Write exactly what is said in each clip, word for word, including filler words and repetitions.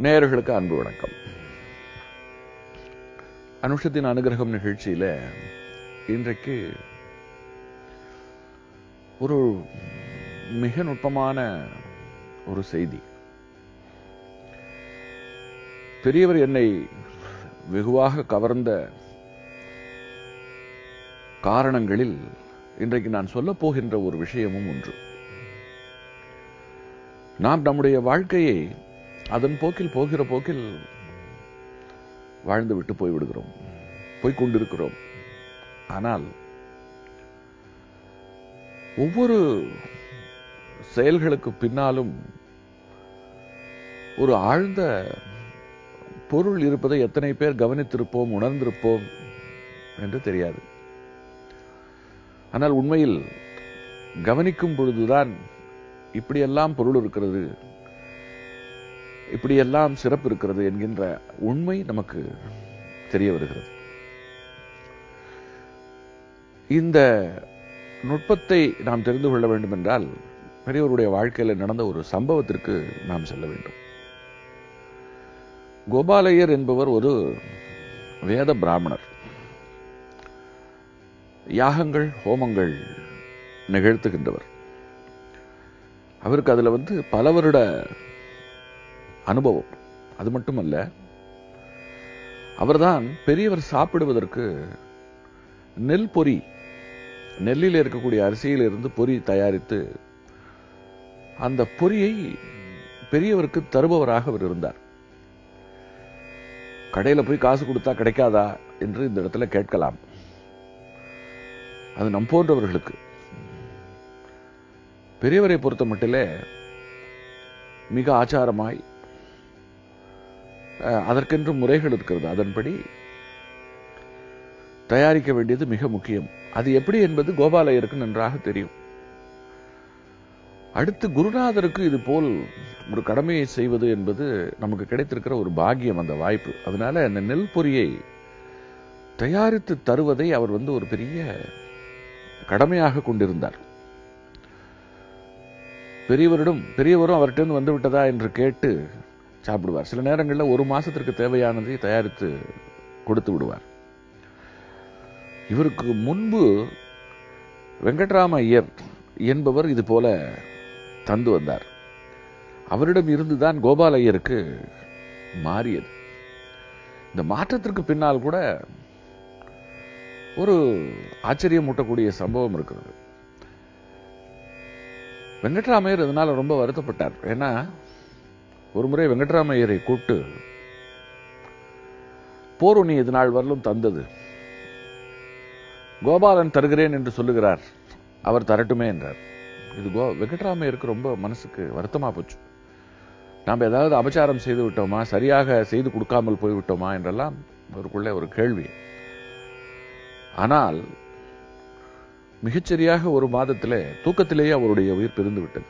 நேயர்களுக்கு அன்பு வணக்கம். அனுஷத்தின் அனுகிரகம் நிகழ்ச்சியில இன்றைக்கு ஒரு மிக நுட்பமான ஒரு செய்தி. பெரியவர் என்னை வெகுவாக கவர்ந்த காரணங்களில் இன்றைக்கு நான் சொல்லப் போகின்ற ஒரு விஷயமும் ஒன்று. நாம் நம்முடைய வாழ்க்கையை அதன் போக்கில் போகிற போக்கில் வாழ்ந்து விட்டு போய்விடுகிறோம், போய்கொண்டிருக்கிறோம். ஆனால் ஒவ்வொரு செயல்களுக்கு பின்னாலும் ஒரு ஆழ்ந்த பொருள் இருப்பதை எத்தனை பேர் கவனித்திருப்போம், உணர்ந்திருப்போம் என்று தெரியாது. ஆனால் உண்மையில் கவனிக்கும் பொழுதுதான் இப்படியெல்லாம் பொருள் இருக்கிறது, இப்படியெல்லாம் சிறப்பு இருக்கிறது என்கின்ற உண்மை நமக்கு தெரிய வருகிறது. இந்த நுட்பத்தை நாம் தெரிந்து கொள்ள வேண்டும் என்றால் பெரியவருடைய வாழ்க்கையில் நடந்த ஒரு சம்பவத்திற்கு நாம் செல்ல வேண்டும். கோபாலையர் என்பவர் ஒரு வேத பிராமணர். யாகங்கள், ஹோமங்கள் நிகழ்த்துகின்றவர். அவருக்கு அதுல வந்து பல வருட அனுபவம். அது மட்டுமல்ல, அவர்தான் பெரியவர் சாப்பிடுவதற்கு நெல் பொரி, நெல்லில் இருக்கக்கூடிய அரிசியிலிருந்து பொரி தயாரித்து அந்த பொரியை பெரியவருக்கு தருபவராக அவர் இருந்தார். கடையில போய் காசு கொடுத்தா கிடைக்காதா என்று இந்த இடத்துல கேட்கலாம். அது நம் போன்றவர்களுக்கு. பெரியவரை பொறுத்த மட்டிலே மிக ஆச்சாரமாய் அதற்கென்று முறைகள் இருக்கிறது. அதன்படி தயாரிக்க வேண்டியது மிக முக்கியம். அது எப்படி என்பது கோபாலையருக்கு நன்றாக தெரியும். அடுத்து குருநாதருக்கு இது போல் ஒரு கடமையை செய்வது என்பது நமக்கு கிடைத்திருக்கிற ஒரு பாக்கியம், அந்த வாய்ப்பு. அதனால அந்த நெல் பொரியை தயாரித்து தருவதை அவர் வந்து ஒரு பெரிய கடமையாக கொண்டிருந்தார். பெரியவரிடம் பெரியவரும் அவர்கிட்ட வந்து விட்டதா என்று கேட்டு சாப்பிடுவார். சில நேரங்களில் ஒரு மாசத்திற்கு தேவையானதை தயாரித்து கொடுத்து விடுவார். இவருக்கு முன்பு வெங்கட்ராம ஐயர் என்பவர் இது போல தந்து வந்தார். அவரிடம் இருந்துதான் கோபால ஐயருக்கு மாறியது. இந்த மாற்றத்திற்கு பின்னால் கூட ஒரு ஆச்சரியம் ஊட்டக்கூடிய சம்பவம் இருக்கிறது. வெங்கட்ராமையர் இதனால ரொம்ப வருத்தப்பட்டார். ஏன்னா ஒரு முறை வெங்கட்ராமையரை கூப்பிட்டு, போர் நீ இது நாள் வரலும் தந்தது, கோபாலன் தருகிறேன் என்று சொல்லுகிறார், அவர் தரட்டுமே என்றார். இது கோ வெங்கட்ராமையருக்கு ரொம்ப மனசுக்கு வருத்தமா போச்சு. நாம் ஏதாவது அபச்சாரம் செய்து விட்டோமா, சரியாக செய்து கொடுக்காமல் போய்விட்டோமா என்றெல்லாம் அவருக்குள்ளே ஒரு கேள்வி. ஆனால் மிகச்சரியாக ஒரு மாதத்திலே தூக்கத்திலேயே அவருடைய உயிர் பிரிந்து விட்டது.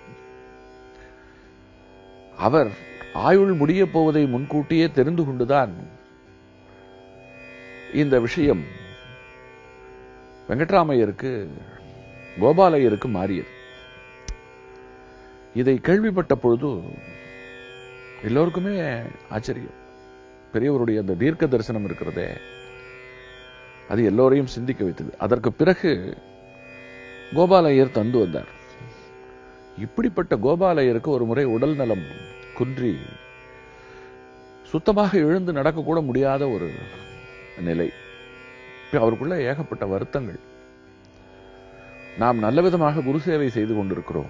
அவர் ஆயுள் முடிய போவதை முன்கூட்டியே தெரிந்து கொண்டுதான் இந்த விஷயம் வெங்கட்ராமையருக்கு, கோபாலையருக்கு மாறியது. இதை கேள்விப்பட்ட பொழுது எல்லோருக்குமே ஆச்சரியம். பெரியவருடைய அந்த தீர்க்க தரிசனம் இருக்கிறதே, அது எல்லோரையும் சிந்திக்க வைத்தது. அதற்கு பிறகு கோபாலையர் தந்து வந்தார். இப்படிப்பட்ட கோபாலையருக்கு ஒரு முறை உடல் நலம் குன்றி சுத்தமாக எழுந்து நடக்கக்கூட முடியாத ஒரு நிலை. அவருக்குள்ள ஏகப்பட்ட வருத்தங்கள். நாம் நல்ல விதமாக குரு சேவை செய்து கொண்டிருக்கிறோம்,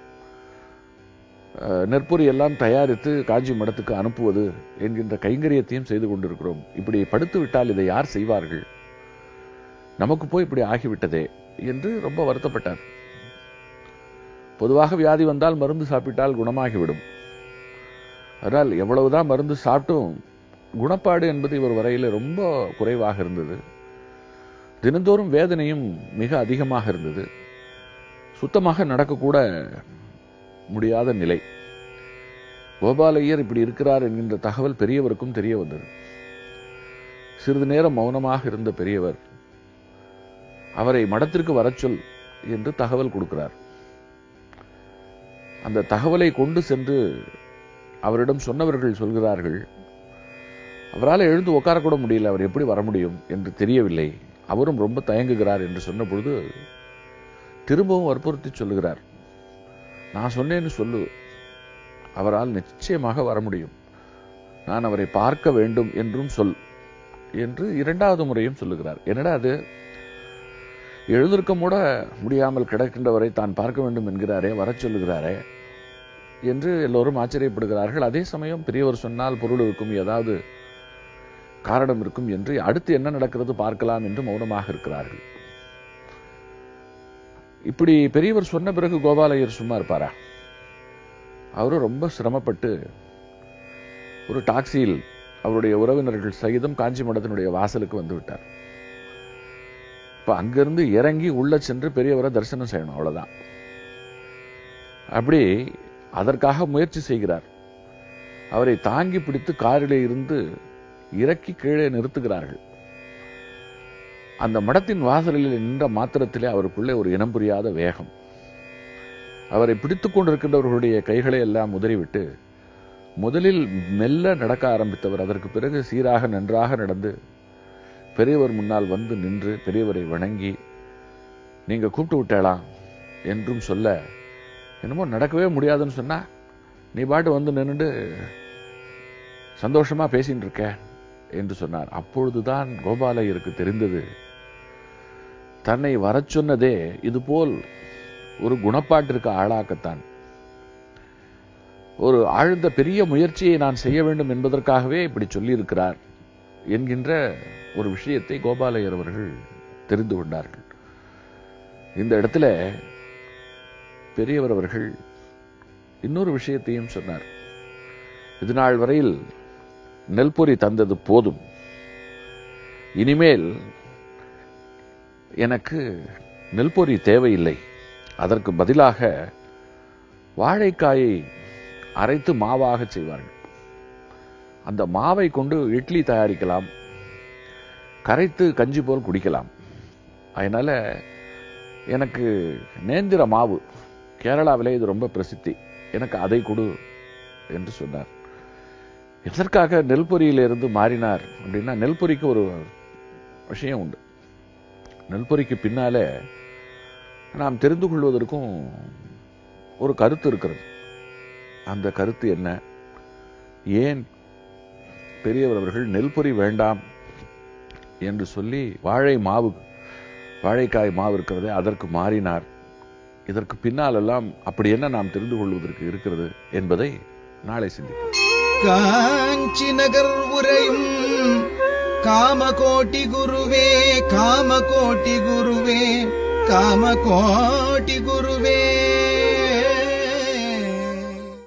நெற்பொரி எல்லாம் தயாரித்து காஞ்சி மடத்துக்கு அனுப்புவது என்கின்ற கைங்கரியத்தையும் செய்து கொண்டிருக்கிறோம். இப்படி படுத்து விட்டால் இதை யார் செய்வார்கள், நமக்கு போய் இப்படி ஆகிவிட்டதே என்று ரொம்ப வருத்தப்பட்டார். பொதுவாக வியாதி வந்தால் மருந்து சாப்பிட்டால் குணமாகிவிடும். அதனால் எவ்வளவுதான் மருந்து சாப்பிட்டும் குணப்பாடு என்பது இவர் வரையில ரொம்ப குறைவாக இருந்தது. தினந்தோறும் வேதனையும் மிக அதிகமாக இருந்தது. சுத்தமாக நடக்கக்கூட முடியாத நிலை. கோபாலையர் இப்படி இருக்கிறார் என்கின்ற தகவல் பெரியவருக்கும் தெரிய வந்தது. சிறிது நேரம் மௌனமாக இருந்த பெரியவர் அவரை மடத்திற்கு வரச் சொல் என்று தகவல் கொடுக்கிறார். அந்த தகவலை கொண்டு சென்று அவரிடம் சொன்னவர்கள் சொல்கிறார்கள், அவரால் எழுந்து உட்காரக்கூட முடியல, அவர் எப்படி வர முடியும் என்று தெரியவில்லை, அவரும் ரொம்ப தயங்குகிறார் என்று சொன்ன பொழுது திரும்பவும் வற்புறுத்தி சொல்லுகிறார், நான் சொன்னேன்னு சொல்லு, அவரால் நிச்சயமாக வர முடியும், நான் அவரை பார்க்க வேண்டும் என்றும் சொல் என்று இரண்டாவது முறையும் சொல்லுகிறார். என்னடா அது, எழுந்திருக்க கூட முடியாமல் கிடக்கின்றவரை தான் பார்க்க வேண்டும் என்கிறாரே, வர சொல்லுகிறாரே என்று எல்லோரும் ஆச்சரியப்படுகிறார்கள். அதே சமயம் பெரியவர் சொன்னால் பொருள் இருக்கும், ஏதாவது காரணம் இருக்கும் என்று அடுத்து என்ன நடக்கிறது பார்க்கலாம் என்று மௌனமாக இருக்கிறார்கள். இப்படி பெரியவர் சொன்ன பிறகு கோபாலையர் சும்மா இருப்பாரா? அவரும் ரொம்ப சிரமப்பட்டு ஒரு டாக்ஸியில் அவருடைய உறவினர்கள் சகிதம் காஞ்சி மடத்தினுடைய வாசலுக்கு வந்து விட்டார். இப்ப அங்கிருந்து இறங்கி உள்ள சென்று பெரியவரை தரிசனம் செய்யணும், அவ்வளவுதான். அப்படி அதற்காக முயற்சி செய்கிறார். அவரை தாங்கி பிடித்து காரிலே இருந்து இறக்கி கீழே நிறுத்துகிறார்கள். அந்த மடத்தின் வாசலில் நின்ற மாத்திரத்திலே அவருக்குள்ளே ஒரு இனம் புரியாத வேகம். அவரை பிடித்துக் கொண்டிருக்கின்றவர்களுடைய கைகளை எல்லாம் உதறிவிட்டு முதலில் மெல்ல நடக்க ஆரம்பித்தவர் அதற்கு பிறகு சீராக நன்றாக நடந்து பெரியவர் முன்னால் வந்து நின்று பெரியவரை வணங்கி, நீங்க கூப்பிட்டு விட்டலாம் என்றும் சொல்ல, என்னமோ நடக்கவே முடியாதுன்னு சொன்னா நீ பாட்டு வந்து நின்று சந்தோஷமா பேசிட்டு இருக்க என்று சொன்னார். அப்பொழுதுதான் கோபாலையருக்கு தெரிந்தது, தன்னை வரச் சொன்னதே இதுபோல் ஒரு குணப்பாட்டிற்கு ஆளாக்கத்தான், ஒரு ஆழ்ந்த பெரிய முயற்சியை நான் செய்ய வேண்டும் என்பதற்காகவே இப்படி சொல்லியிருக்கிறார் என்கின்ற ஒரு விஷயத்தை கோபாலையர் அவர்கள் தெரிந்து கொண்டார்கள். இந்த இடத்துல பெரியவர் அவர்கள் இன்னொரு விஷயத்தையும் சொன்னார். இது நாள் வரையில் நெல்பொரி தந்தது போதும், இனிமேல் எனக்கு நெல்பொரி தேவையில்லை, அதற்கு பதிலாக வாழைக்காயை அரைத்து மாவாக செய்வார்கள், அந்த மாவை கொண்டு இட்லி தயாரிக்கலாம், கரைத்து கஞ்சி போல் குடிக்கலாம், அதனால எனக்கு நேந்திர மாவு கேரளாவிலே இது ரொம்ப பிரசித்தி, எனக்கு அதை கொடு என்று சொன்னார். எதற்காக நெல்பொரியிலிருந்து மாறினார் அப்படின்னா, நெல்பொரிக்கு ஒரு விஷயம் உண்டு. நெல்பொரிக்கு பின்னாலே நாம் தெரிந்து கொள்வதற்கும் ஒரு கருத்து இருக்கிறது. அந்த கருத்து என்ன, ஏன் பெரியவர் அவர்கள் நெல்பொரி வேண்டாம் என்று சொல்லி வாழை மாவு, வாழைக்காய் மாவு இருக்கிறதே அதற்கு மாறினார், இதற்கு பின்னால் எல்லாம் அப்படி என்ன நாம் தெரிந்து கொள்வதற்கு இருக்கிறது என்பதை நாளை சிந்திப்போம். காஞ்சி நகர் உரையும் காமகோட்டி குருவே, காமகோட்டி குருவே, காமகோட்டி குருவே.